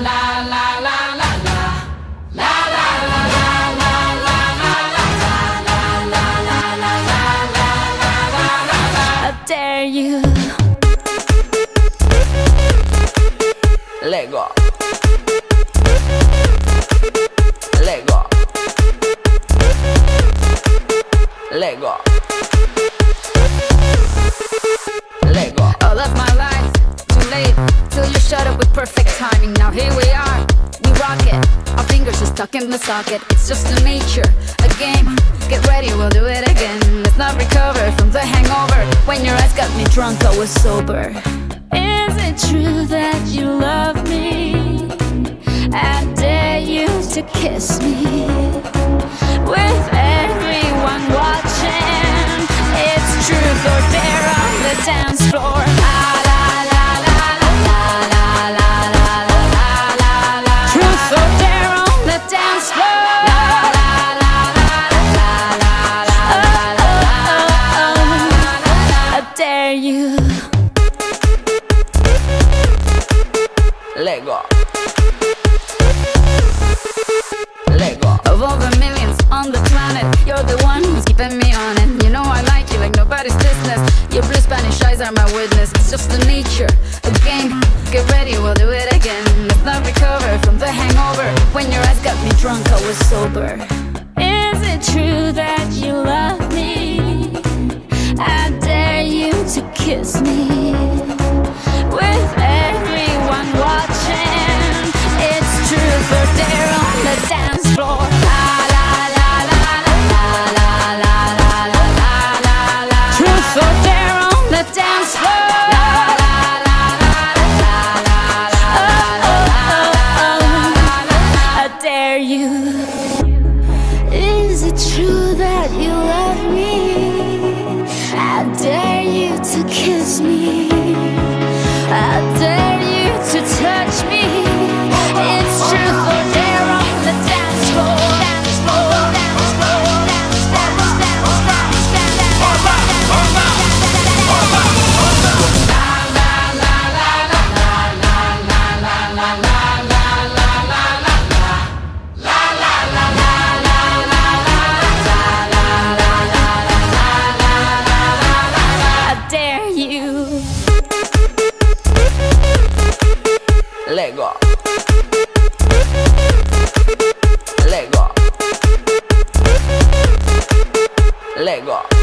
dare you. Lego. Lego. Lego. Lego. All of my life, too late, till you shut up with perfect timing. Now here we are, we rock it. Our fingers are stuck in the socket. It's just a nature, a game. Get ready, we'll do it again. Let's not recover from the hangover. When your eyes got me drunk, I was sober. Is it true that you love me? I dare you to kiss me. With everyone watching, it's truth or dare on the dance floor. La la la la la la la la la la la. Truth or dare on the dance floor. La la la la la la la la. I dare you. Lego. Lego. Of all the millions on the planet, you're the one who's keeping me on it. You know I like you like nobody's business. Your blue Spanish eyes are my witness. It's just a nature, a game. Get ready, we'll do it again. Let's not recover from the hangover. When your eyes got me drunk, I was sober. Is it true that you love me? I dare you to kiss me. With everyone watching, it's truth or dare on the dance floor. La la la la la la la la la la la. Truth or dare on the dance floor. La la la la la la la. I dare you. Is it true that you love me? I dare you to kiss me. I dare you to touch me. It's truth or dare on the dance floor. Dance floor, dance floor, dance, dance, dance, dance, dance, dance. La la la la la la la la la la la la la la la. La la la la la la la la la la la. I dare you. Lego. Lego. Lego.